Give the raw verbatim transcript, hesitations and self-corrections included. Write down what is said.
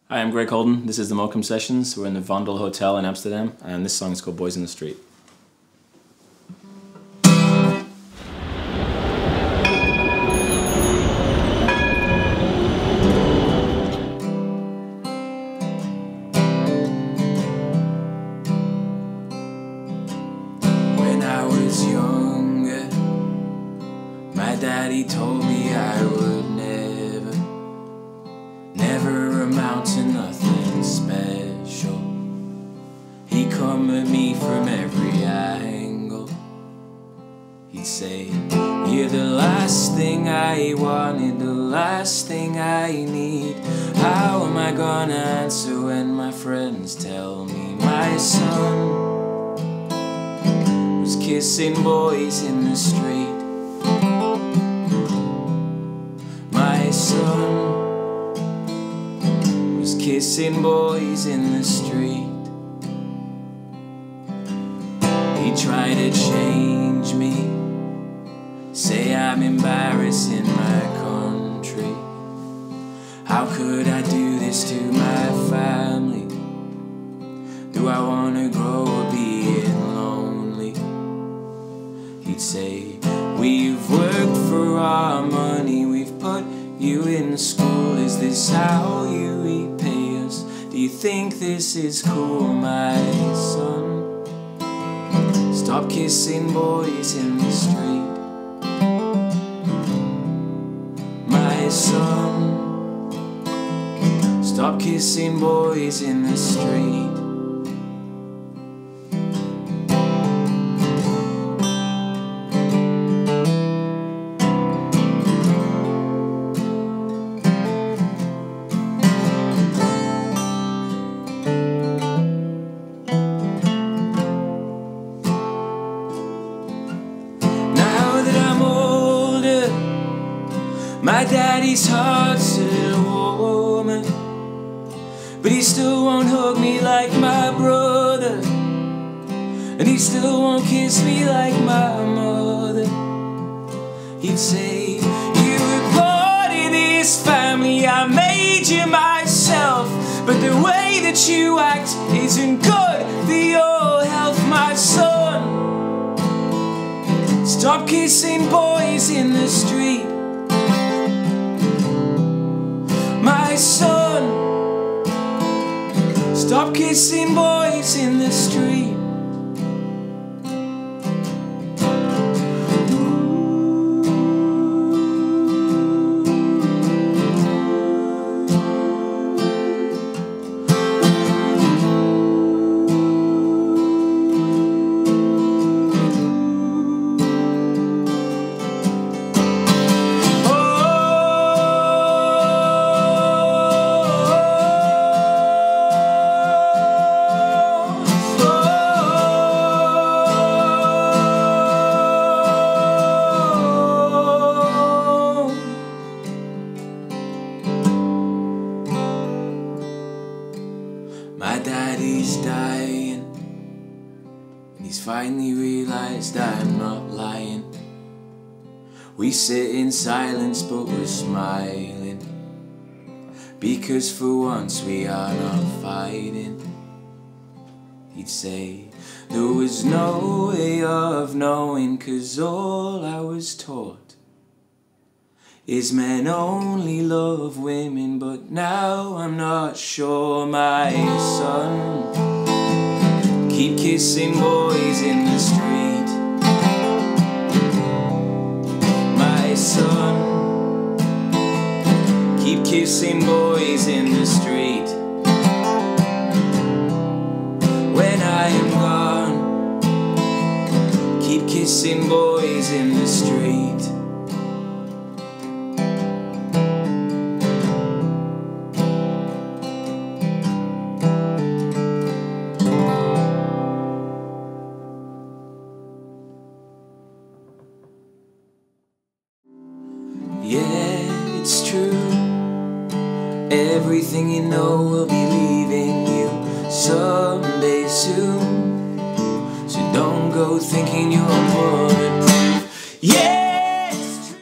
Hi, I'm Greg Holden. This is the Mokum Sessions. We're in the Vondel Hotel in Amsterdam, and this song is called Boys in the Street. When I was younger, my daddy told me I would never, never amount to nothing special. He'd come at me from every angle. He'd say, you're the last thing I wanted, the last thing I need. How am I gonna answer when my friends tell me my son was kissing boys in the street? My son was kissing boys in the street. He tried to change me, say I'm embarrassing my country. How could I do this to my family? Do I wanna grow up being lonely? He'd say, we've worked for our money, we've put you in school. Is this how you repay us? Do you think this is cool, my son? Stop kissing boys in the street. My son, stop kissing boys in the street. My daddy's heart's a little warmer, but he still won't hug me like my brother, and he still won't kiss me like my mother. He'd say, you were born in this family, I made you myself, but the way that you act isn't good for your health, my son. Stop kissing boys in the street. My son, stop kissing boys in the street. My daddy's dying, and he's finally realized I'm not lying. We sit in silence but we're smiling, because for once we are not fighting. He'd say, there was no way of knowing, 'cause all I was taught is men only love women, but now I'm not sure, my son. Keep kissing boys in the street. My son, keep kissing boys in the street. When I am gone, keep kissing boys in the street. Yeah, it's true. Everything you know will be leaving you someday soon. So don't go thinking you're bulletproof. Yeah.